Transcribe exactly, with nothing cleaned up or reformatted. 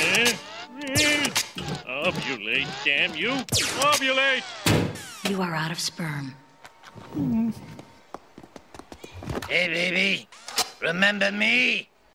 Ovulate, damn you! Ovulate! You are out of sperm. Hey, baby. Remember me?